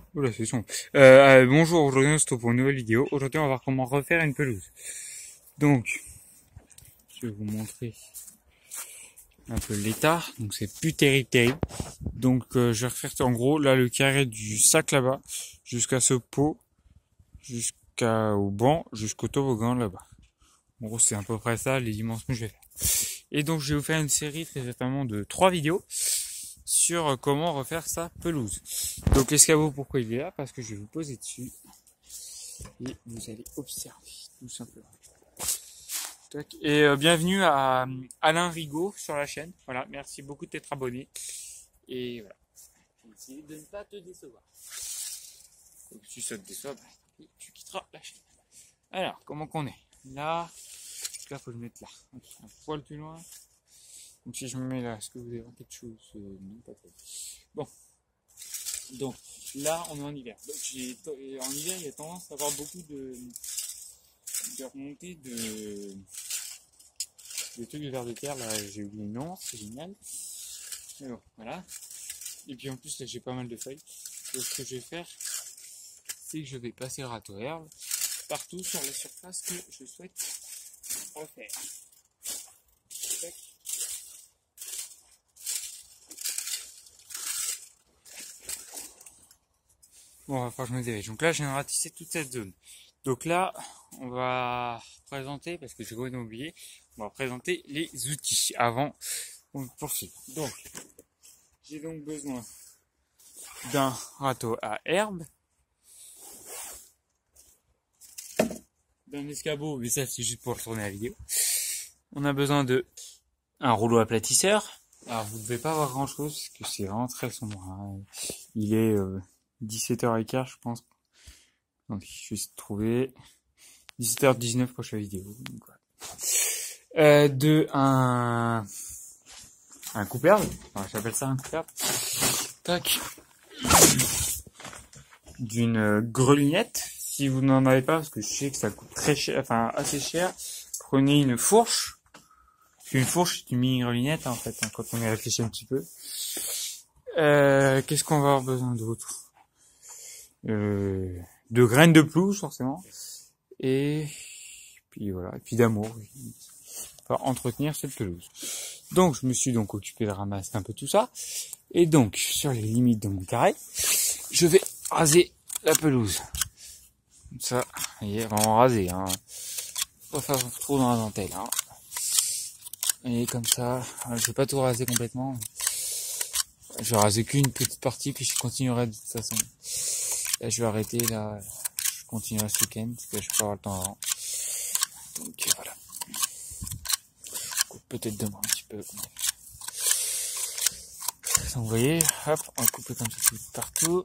Oula, c'est son. Bonjour, aujourd'hui on se retrouve pour une nouvelle vidéo. Aujourd'hui on va voir comment refaire une pelouse. Donc, je vais vous montrer un peu l'état. Donc c'est plus terrible. Donc je vais refaire en gros là le carré du sac là-bas, jusqu'à ce pot, jusqu'au banc, jusqu'au toboggan là-bas. En gros c'est à peu près ça les dimensions que je vais faire. Et donc je vais vous faire une série très certainement de 3 vidéos sur comment refaire sa pelouse. Donc l'escabeau, pourquoi il est là? Parce que je vais vous poser dessus et vous allez observer tout simplement. Et bienvenue à Alain Rigaud sur la chaîne. Voilà, merci beaucoup de t'être abonné. Et voilà. Essayez de ne pas te décevoir. Donc, si ça te déçoit, bah, tu quitteras la chaîne. Alors, comment qu'on est? Là, faut le mettre là. Un poil plus loin. Donc si je me mets là, est-ce que vous avez quelque chose? Non, pas trop. Bon. Donc là, on est en hiver. Donc, en hiver, il y a tendance à avoir beaucoup de remontées de trucs de vers de terre. Là, j'ai oublié le nom, c'est génial. Mais bon, voilà. Et puis en plus, là, j'ai pas mal de feuilles. Donc ce que je vais faire, c'est que je vais passer le râteau herbe partout sur la surface que je souhaite refaire. Tac. Bon, il va falloir que je me dirige. Donc là, j'ai ratissé toute cette zone. Donc là, on va présenter, parce que j'ai complètement oublié, on va présenter les outils avant qu'on poursuive. Donc, j'ai donc besoin d'un râteau à herbe, d'un escabeau, mais ça c'est juste pour tourner la vidéo. On a besoin de un rouleau aplatisseur. Alors vous ne devez pas avoir grand chose, parce que c'est vraiment très sombre. Hein. Il est 17h15 je pense. Donc je vais essayer de trouver 17h19 pour chaque vidéo. Donc, voilà. De un coupe-herbe. Enfin, j'appelle ça un coupe-herbe. Tac. D'une grelinette. Si vous n'en avez pas, parce que je sais que ça coûte très cher, enfin assez cher, prenez une fourche. Une fourche, c'est une mini grelinette en fait, hein, quand on y réfléchit un petit peu. Qu'est-ce qu'on va avoir besoin d'autre? De graines de pelouse forcément. Et puis voilà, et puis d'amour. Pour entretenir cette pelouse. Donc je me suis donc occupé de ramasser un peu tout ça. Et donc sur les limites de mon carré, je vais raser la pelouse. Comme ça, vous voyez, vraiment rasé, hein. Pas faire trop dans la dentelle, hein. Et comme ça, je vais pas tout raser complètement. Je vais raser qu'une petite partie, puis je continuerai de toute façon. Là, je vais arrêter, là, je continuerai ce week-end, parce que je peux avoir le temps avant. Donc voilà. Peut-être demain un petit peu. Donc vous voyez, hop, on va couper comme ça tout partout.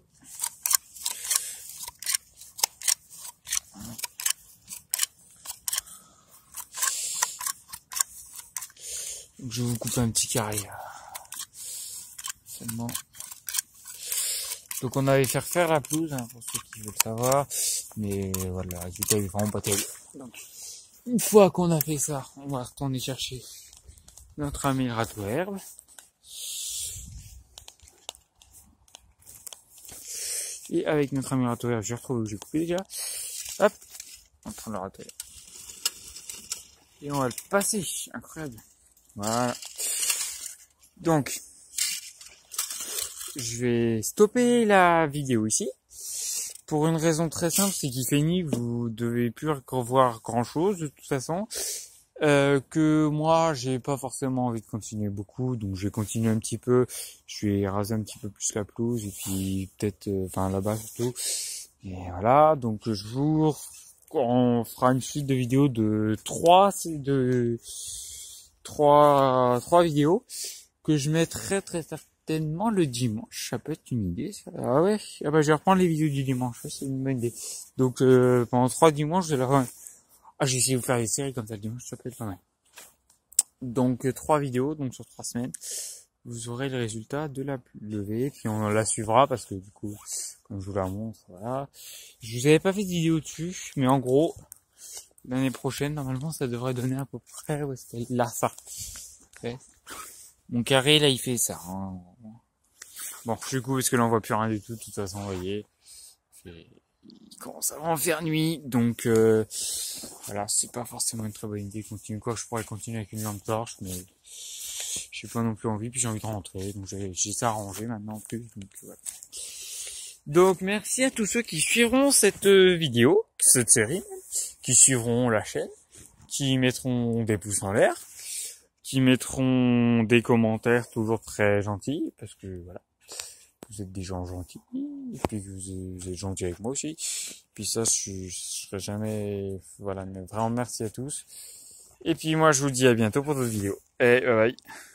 Donc je vais vous couper un petit carré là. Seulement. Donc on avait faire la pelouse, hein, pour ceux qui veulent savoir. Mais voilà, le résultat est vraiment pas terrible. Donc une fois qu'on a fait ça, on va retourner chercher notre ami le râteau à herbe. Et avec notre ami le râteau à herbe, je retrouve où j'ai coupé déjà. Hop, on prend le râteau à herbe. Et on va le passer. Incroyable. Voilà. Donc, je vais stopper la vidéo ici. Pour une raison très simple, c'est qu'il fait nuit, vous devez plus revoir grand chose de toute façon. Que moi, j'ai pas forcément envie de continuer beaucoup, donc je vais continuer un petit peu. Je vais raser un petit peu plus la pelouse, et puis peut-être, enfin là-bas surtout. Et voilà, donc on fera une suite de vidéos de trois vidéos que je mettrai très certainement le dimanche. Ça peut être une idée, ça. Ah ouais, ah bah je vais reprendre les vidéos du dimanche, ça, c'est une bonne idée. Donc pendant 3 dimanches, je vais j'ai essayé de vous faire des séries comme ça le dimanche, ça peut être pas mal. Donc 3 vidéos, donc sur 3 semaines, vous aurez le résultat de la levée, puis on la suivra parce que du coup, comme je vous la montre, voilà. Je vous avais pas fait de vidéo dessus, mais en gros, l'année prochaine, normalement, ça devrait donner à peu près, où est-ce qu'elle là, ça. Okay. Mon carré, là, il fait ça. Hein. Bon, je suis cool parce que là on voit plus rien du tout, de toute façon, vous voyez. Il commence à vraiment faire nuit, donc voilà, c'est pas forcément une très bonne idée de continuer. Quoi, je pourrais continuer avec une lampe torche, mais j'ai pas non plus envie, puis j'ai envie de rentrer, donc j'ai ça arrangé maintenant en plus, donc voilà. Donc merci à tous ceux qui suivront cette vidéo, cette série, qui suivront la chaîne, qui mettront des pouces en l'air, qui mettront des commentaires toujours très gentils, parce que voilà, vous êtes des gens gentils, et puis que vous êtes gentils avec moi aussi. Puis ça, je serai jamais, voilà, mais vraiment merci à tous. Et puis moi, je vous dis à bientôt pour d'autres vidéos. Et bye bye.